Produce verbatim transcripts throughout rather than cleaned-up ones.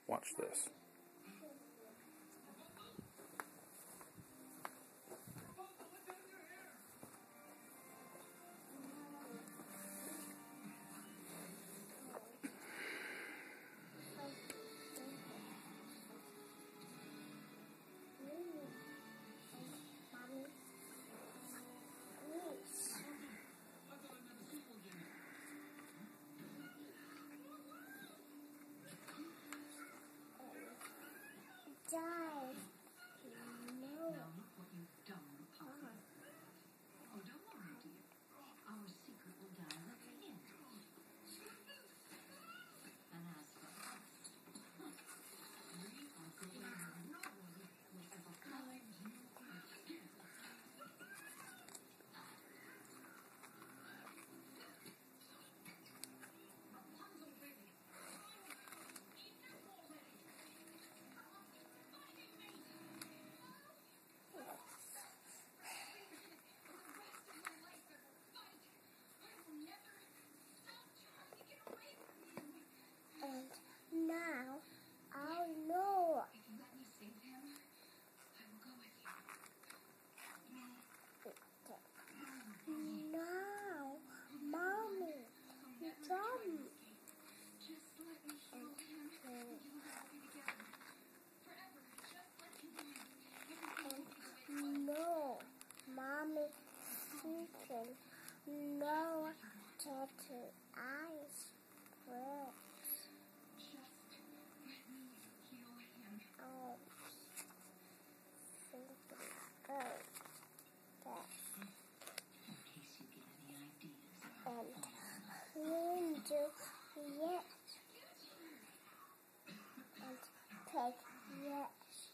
Watch this. Die. No. Now look what you've done, Puffy. Oh, don't worry, dear. Our secret will die with him. And as for us, we are going nowhere wherever kind you are. And now I know. If you let me save him, I will go with you. Now, Mommy, jump. Just let me show him. You and I will be together forever. Just let me do it. And no, Mommy, speaking. No, tattoo eyes. Well, Just let me heal him. oh, thinking go. That. In case you get any ideas. And clean do yes. And take yes.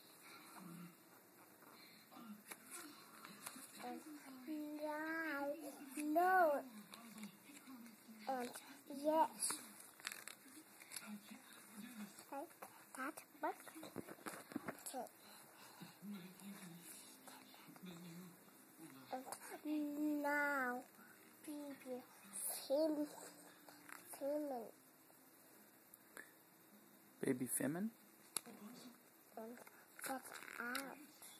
And now, no. And yes. Okay, that book. Okay. And now, baby, Fim, Fimin, Baby Femin? and got out.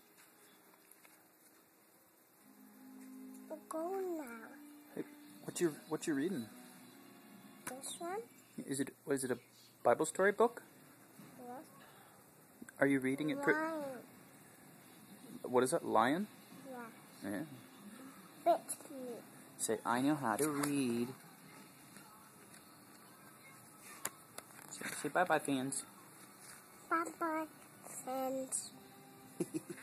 Go now. Hey, what's your what's you reading? This one? Is it what is it a Bible story book? Yes. Are you reading it? Pre- Lion. what is that? Lion? Yeah. Yeah. Bit me. Say I know how to read. Say, say bye bye, fans. Bye bye, friends.